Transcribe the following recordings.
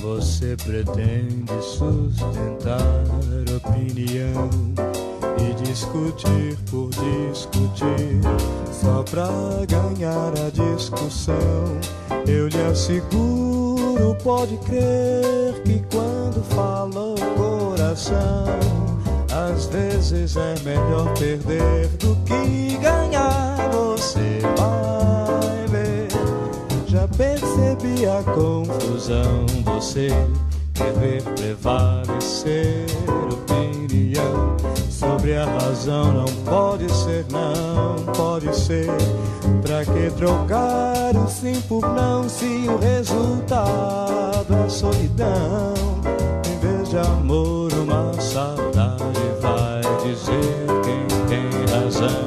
Você pretende sustentar opinião e discutir por discutir, só pra ganhar a discussão. Eu lhe asseguro, pode crer, que quando fala o coração, às vezes é melhor perder do que ganhar. Você vai ver, já percebi a confusão. Você quer ver prevalecer opinião sobre a razão. Não pode ser, não pode ser. Pra que trocar o sim por não, se o resultado é solidão? Em vez de amor, uma saudade vai dizer quem tem razão.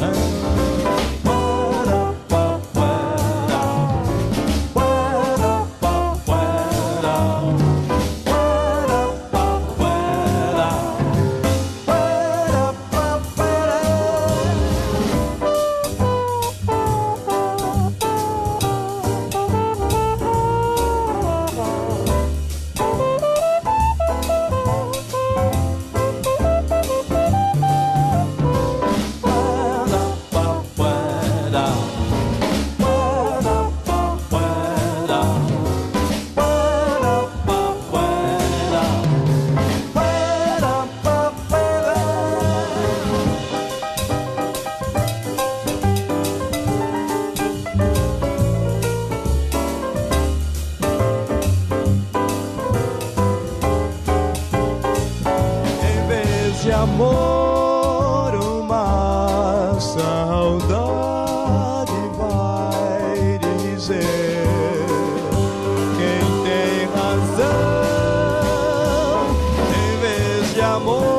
Amor, uma saudade vai dizer quem tem razão. Em vez de amor,